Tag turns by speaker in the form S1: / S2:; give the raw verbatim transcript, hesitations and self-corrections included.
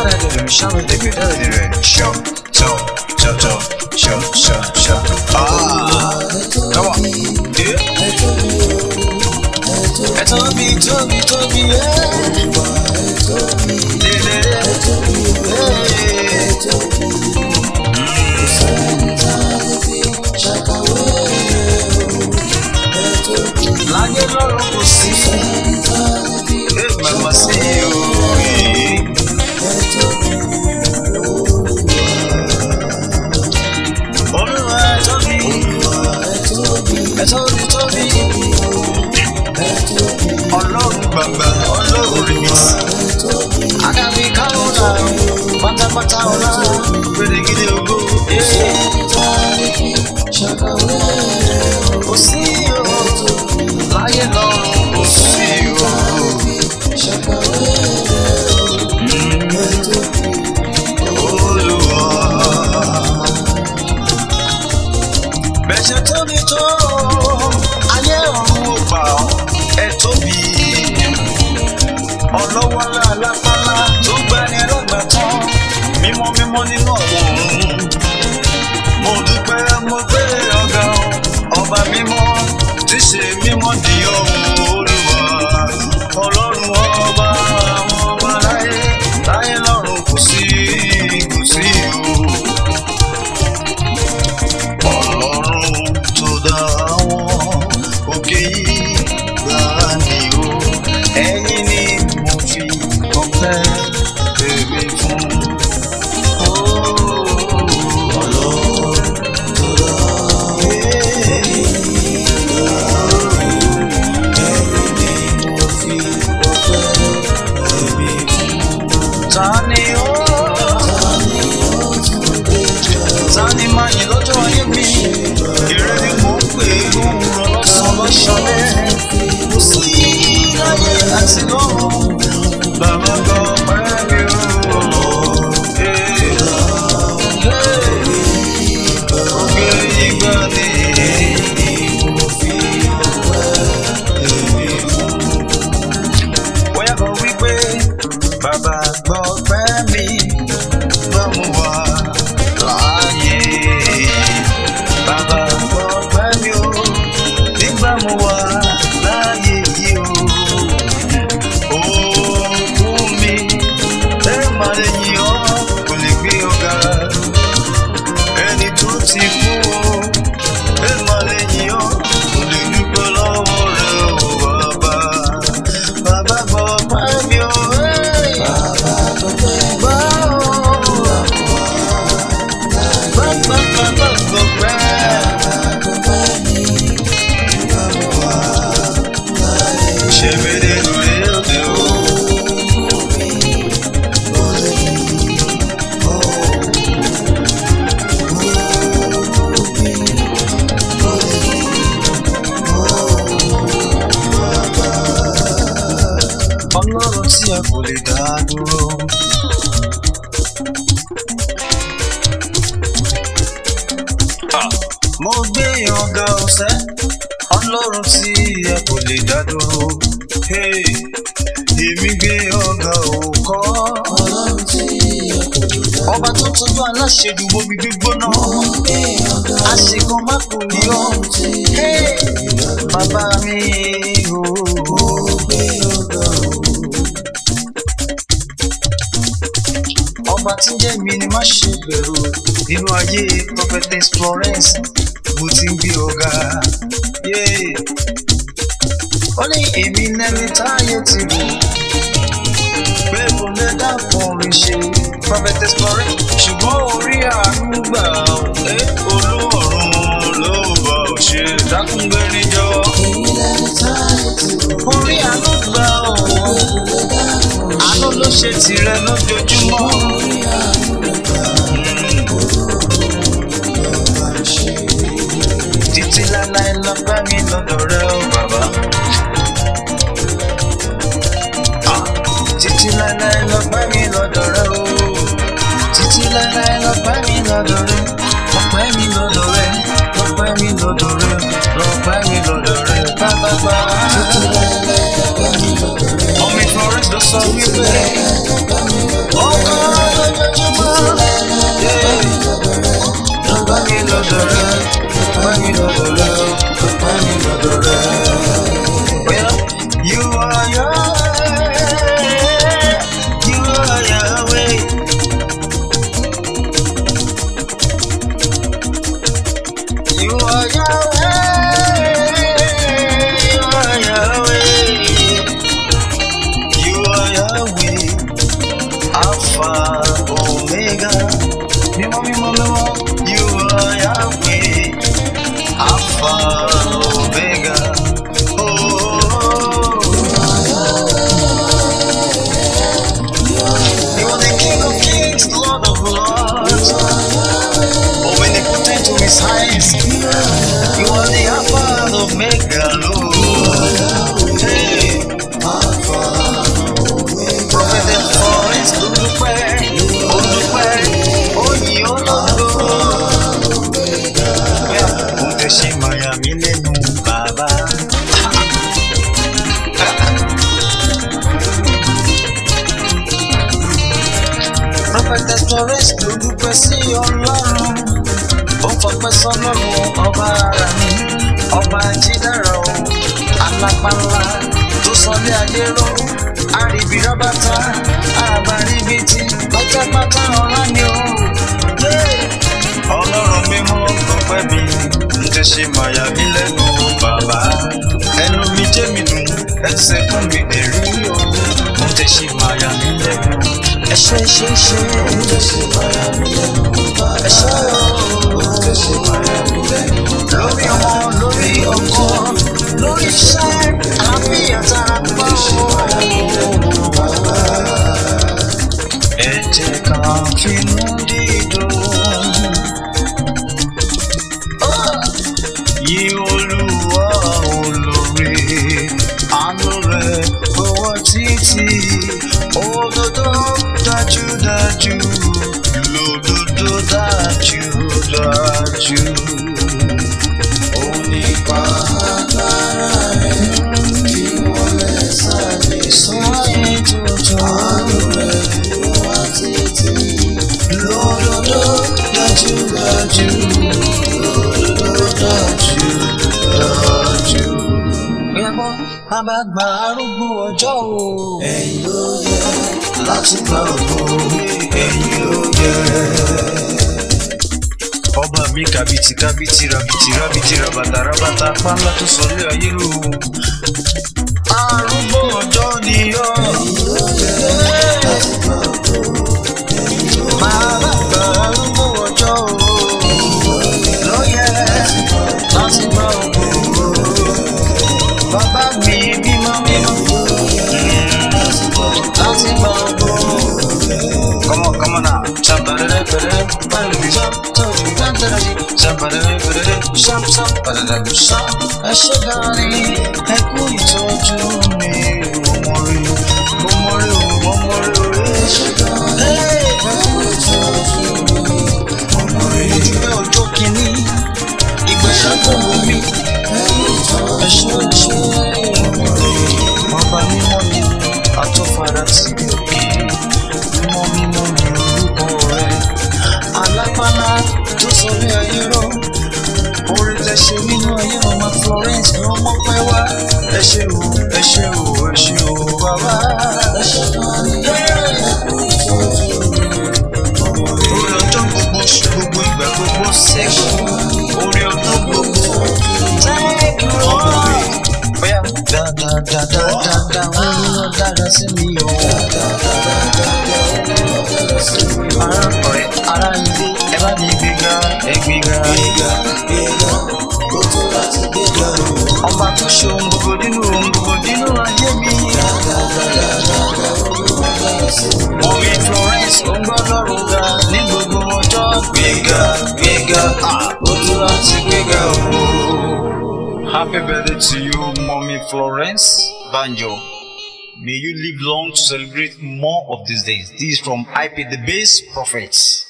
S1: Show, show, show, show, show, show, show. Ah, come on. Yeah. Toby, Toby, Toby, yeah. Láyé lọ́rùn kò sí, ẹ màmá sí o. Olúwa ẹ tóbi, ẹ tóbi tóbi. Ọlọ́run bàbá, Ọlọ́run remix. Àgàbí káwọ́lá, pátápátá ọ̀la, gbèdégbèdé ògo. Kò sí o, láyé lọ́run kò sí o. Olúwa, bẹ̀ṣẹ̀ tóbi tó, ayé ọ̀run ò gbà ọ́. Ẹ tóbi, ọlọ́wọ́ alápálá tó gbani lọ́gbà tán, mímọ́ mímọ́ nínú ọ̀run. Mo dúpẹ́ mo gbé ọ̀gá ọba mímọ́ tí ṣe mímọ́ di ọ̀hún Olúwa. Ọlọ́run ọba àwọn ọba láyé, láyé lọ́run kò sí, kò sí o. Ọlọ́run tó dá àwọn òkè yìí. Ẹ̀yin ni mo fi ọpẹ́ tèmi fún. Ọlọ́run tó dá ẹ̀yin ni mo fi ọpẹ́ tèmi fún. Ta ni ó ta ni máa yìn lọ́jọ́ ayé mi? Ire ni mò ń pè é lóhùn lọ́sàn-án lọ́sàn-án. Kò sí láyé àti lọ́run, bàbá gbọ́ pẹ́ mi ò. Òkè ìgbà ni mo fi ọpẹ́ èmi fún. Bóyá kan wípé bàbá gbọ́ pẹ́ mi, bá mo wà láàyè. Bàbá gbọ́ pẹ́ mi ò, nígbà mo wà láàyè yìí o. Òkun mi, ẹ má lè yìn ọ́, kò lè gbé ọ̀gá. Ẹni tó ti kú o, ẹ má lè yìn ọ́, kò lè dúpẹ́ lọ́wọ́ rẹ̀ o bàbá. Bàbá gbọ́ pẹ́ mi o, bàbá gbọ́ pẹ́ mi o. Bàbá bàbá gbọ́ pẹ́. Ọlọ́run tí a kò lè dá dúró. Mo gbé ọ̀gá ọ̀sẹ̀, Ọlọ́run tí a kò lè dá dúró. Èmi gbé ọ̀gá òkọ́. Ọlọ́run tí a kò lè dá dúró. Ọba tó tọ́jú aláṣejù bomi gbígbóná. Àṣekàn má kò ní ọ́. Bàbá mi o. Mo gbé ọ̀gá o. Ọba tí ń jẹ́ mi ni má ṣe bẹ̀rù nínú ayé Prophetess Florence. Mo ti ń gbé ọ̀gá. Ó ní èmi lẹ́ni táyé ti rò pé kò lè dákun orin ṣe Prophetess Florence, ṣùgbọ́n orí àánú gbà olóòrùn ló bá ò ṣe dákun gbé níjọ́. Orí àánú gbà àánú ló ṣe tirẹ̀ lójoojúmọ́. Títí láláì lọ́pẹ́ mi lọ́dọ̀ rẹ ó bàbá. Títí láláì lọ́pẹ́ mi lọ́dọ̀ rẹ ó. Títí láláì lọ́pẹ́ mi lọ́dọ̀ rẹ. Lọ́pẹ́ mi lọ́dọ̀ rẹ. Lọ́pẹ́ mi lọ́dọ̀ rẹ. Lọ́pẹ́ mi lọ́dọ̀ rẹ. Bàbá bá. Títí láláì lọ́pẹ́ mi lọ́dọ̀ rẹ. Ọmọ Florence ló sọ wípé ọkọ. mi lọ́dọ̀ rẹ, ọpẹ́ mi lọ́dọ̀ rẹ. You are Yahweh, you are Yahweh. You are Yahweh, you are Yahweh. You are Yahweh, Alpha, Omega. Mimo, mimo, mimo. You are Yahweh, Alpha, Omega. Oh, you are the King of Kings, Lord of Lords. Omnipotent to His highest. You are the Alpha and Omega, Lord. Hey, Alpha, Omega. Prophet Florence, Olùpẹ̀, Olùpẹ̀, Oyin Ológo. Mo fẹ́ ṣe màyà mi lẹ́nu bàbá. Prophet Florence, Olùpẹ̀ sí Ọlọ́run. Ó fọpẹ́ sọ́lọ́run ọba ara mi, ọba jídára o, alápánlá tó sọlé ayé ró, àríbi rọ́bàtà, àbáríbitì, pátápátá ọ̀rá ni o. Ọlọ́run mímọ́ gbọ́pẹ́ mi, ń tẹ́ ṣe màyà mí lẹ́nu bàbá. Ẹnu mi jẹ́ mi dùn, ẹsẹ̀ fún mi lè rí o, ń tẹ́ ṣe màyà mí lẹ́nu. Ẹ ṣé ṣé ṣé, ń tẹ́ ṣe màyà mí lẹ́nu bàbá. Ẹ ṣé o. Lórí ọmọ, lórí ọkọ, lórí iṣẹ́, àlàáfíà tara pa o. Ẹ jẹ́ ká finú dídùn. Yí Olúwa olóore, àánú rẹ̀ gbọ́wọ́ títí. Òdodo dájúdájú, lódodo dájúdájú. Onípa agbára rẹ̀ kí wọ́n lè sáré sáré tuntun. Àánú rẹ̀ gbọ́wọ́ títí. Lódodo dájúdájú, lódodo dájúdájú. Gbàgbọ́ àbàgbà arúgbó ọjọ́ o. Ẹ̀yin ló yẹ láti gbà ògo, ẹ̀yin ló yẹ. Ọba mi kàbìtì kàbìtì rabìtì rabìtì rabàtà rabàtà pálá tó sọlé ayé lò. Arúgbó ọjọ́ ni ọ́. Ẹ̀yin ló yẹ láti gbà ògo, ẹ̀yin ló yẹ. Bàbá àgbà arúgbó ọjọ́ o. Ẹ̀yin ló yẹ láti gbà ògo. Bàbá mi mímọ́ mímọ́ láti gbà ògo. Come on, come on now. Shabadere bedere, bari sham, toji bandere, shabadere bedere, sham sham, badere sham. Ẹ ṣé gani, ẹ kú ìtọ́jú mi, mo mọ̀ rí, mo mọ̀ rí o, mo mọ̀ rí o. Ẹ ṣé gani, ẹ kú ìtọ́jú mi, mo mọ̀ rí. Mo dúpẹ́ ọjọ́ kìíní, ìgbésẹ̀ tó wù mí. Ẹ kú ìtọ́jú mi, ẹ ṣé ẹ ṣé, mo mọ̀ rí. Bàbá mímọ́ ni àtọ́fara sí òkè. Mímọ́ mímọ́ ni orúkọ rẹ̀. Alápálá tó sọ ní ayé rọ. Orí tẹ ṣe nínú ayé Mama Florence ni wọ́n mọ̀ pẹ́ wá. Ẹ ṣé o, ẹ ṣé o, ẹ ṣé o bàbá. Ẹ ṣé gan ni ẹkú ìtọ́jú mi. Orí ọjọ́ gbogbo ṣe gbogbo ìgbà gbogbo ṣẹ́gun. Orí ọjọ́ gbogbo thank you Lord. Bóyá dáadáa dáadáa dáadáa Olúwa dára sí mi o. Ará ọ̀rẹ́, ará ilé, ẹ bá mi gbéga, ẹ gbéga. Gbéga, gbéga, kó tó láti gbéga o. Ọba tó ṣe ohun gbogbo nínú ohun gbogbo nínú ayé mi. Mọ̀mí Florence ó ń gbọ́ lọ́rùn ga ní gbogbo ọjọ́. Gbéga, gbéga, kó tó láti gbéga o. Happy birthday to you, Mommy Florence Banjo. May you live long to celebrate more of these days. This is from I P the Base Prophets.